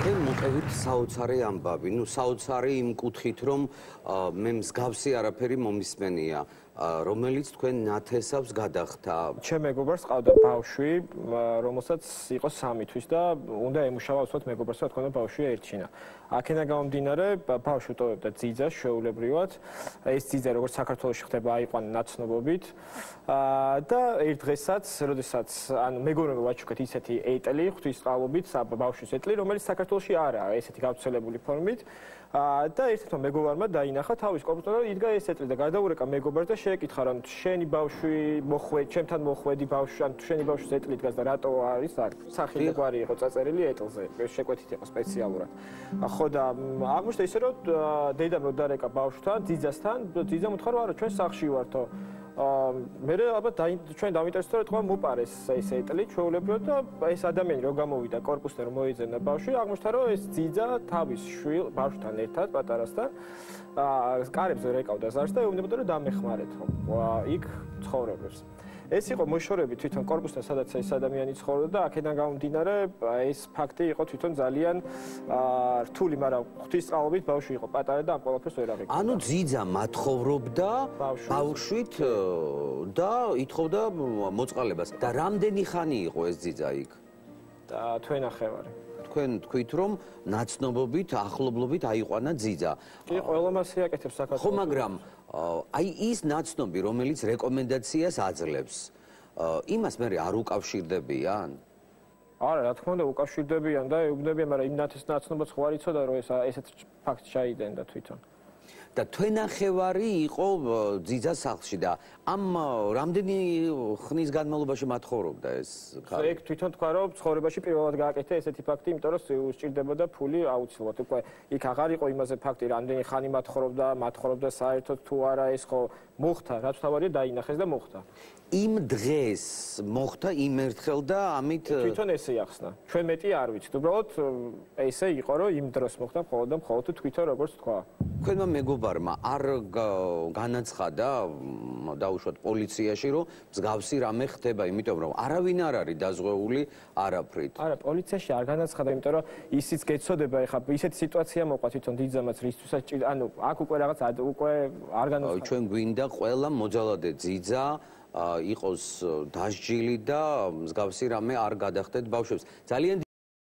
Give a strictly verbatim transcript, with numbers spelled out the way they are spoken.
თქვენ მოტივით საოცარი ამბავი, ნუ საოცარი იმ კუთხით, რომ მე მსგავსი არაფერი მომისმენია, რომელიც თქვენ ნათესავს გადახდა. ჩემ მეგობარს ყავდა ბავშვი, რომელსაც იყო სამი თვის და უნდა ემუშავა უცბად მეგობარს, რა თქმა უნდა ბავშვი ერჩინა. აქედან გამომდინარე, ბავშვი ტოვებდა ძიძას შეულებრივად. ეს ძიძა როგორც საქართველოში ხდება, აიყვანა ნაცნობობით. და ერთ დღესაც, როდესაც ანუ მეგობრებმა ვაჩუქეთ ისეთი ეტლი, ღვთისმსწავლობით, ბავშვის ეტლი, რომელიც საქართველოში არაა ესეთი გავრცელებული ფორმით. და ერთ-ერთმა მეგობარმა დაინახა თავის კომპიუტერზე და იდგა ეს ეტლი და გადაურეკა მეგობარს და შეეკითხა, რომ შენი ბავშვი მოხვედი, ჩემთან მოხვედი ბავშვი, ან შენი ბავშვის ეტლი დგას და რატო არის აქ? სახელი და გვარი იყო წაწერილი ეტლზე, შეკვეთით იყო სპეციალურად. ხო და აღმოჩნდა ისე, რომ დედამ რო დარეკა ბავშვთან, ძიძასთან, ძიძამ უთხრა, რომ არა, ჩვენ სახლში ვართო. მე ალბათ ჩვენ დავინტერესდა, რომ თქვა მოპარეს ეს ეტლი ჩვეულებრივად და ეს ადამიანი რო გამოვიდა კორპუსთან რომ მოიძებნა ბავშვი, აღმოჩნდა, რომ ეს ძიძა თავის შვილ ბავშვთან ერთად პატარასთან კარებზე რეკავდა ზარს და ეუბნებოდა, რომ დამეხმარეთ იქ ცხოვრებას. ეს იყო მოშორები თვითონ კორპუსთან, სადაც ეს ადამიანი ცხოვრობდა და აქედან გამომდინარე ეს ფაქტი იყო თვითონ ძალიან რთული, მაგრამ ღვთისმსწავლობით ბავშვი იყო პატარა და ამ ყველაფერს ვერ აღიქვამდა. ანუ ძიძა მათხოვრობდა ბავშვით და ითხოვდა მოწყალებას. და რამდენი ხანი იყო ეს ძიძა იქ? და თვენახევარი. თქვენ თქვით, რომ ნაცნობობით, ახლობლობით აიყვანა ძიძა. კი, ყველა მას იაკეთებს საქართველოს. ხო, მაგრამ აი ის ნაცნობი, რომელიც რეკომენდაციას აძლევს, იმას მე არ უკავშირდებიან? არა, რა თქმა უნდა, უკავშირდებიან და ეუბნებიან, მაგრამ იმ ნათეს ნაცნობაც ხო არ იცოდა, რომ ეს ესეთ ფაქტს ჩაიდენდა თვითონ. და თვენახევარი იყო ძიძა სახლში და ამ რამდენი ხნის განმავლობაში მათხოვრობდა ეს ქალი? ეგ თვითონ თქვა, რომ ცხოვრებაში პირველად გააკეთა ესეთი ფაქტი, იმიტომ რომ სჭირდებოდა ფული აუცილებლად. უკვე იქ აღარ იყო იმაზე ფაქტი, რამდენი ხანი მათხოვრობდა, მათხოვრობდა საერთოდ თუ არა, ეს ხო მოხდა, რაც თავარია დაინახეს და მოხდა. იმ დღეს მოხდა იმ ერთხელ და ამით თვითონ ესე ახსნა. ჩვენ მეტი არ ვიცით. უბრალოდ ესე იყო, რომ იმ დროს მოხდა მხოლოდ და მხოლოდ თვითონ როგორც თქვა. თქვენმა მეგობარმა არ განაცხადა დაუშვათ პოლიციაში, რომ მსგავსი რამე ხდება, იმიტომ რომ არავინ არ არის დაზღვეული არაფრით. არა, პოლიციაში არ განაცხადა, იმიტომ რომ ისიც გეცოდება, ეხლა ისეთი სიტუაცია მოყვა თვითონ ძიძამაც, რისთვისაც ჭირდა, ანუ აქ უკვე რაღაც უკვე არ განაცხადა. ჩვენ გვინდა ყველა მოძალადე ძიძა იყოს დასჯილი და მსგავსი რამე არ გადახდეთ ბავშვებს. ძალიან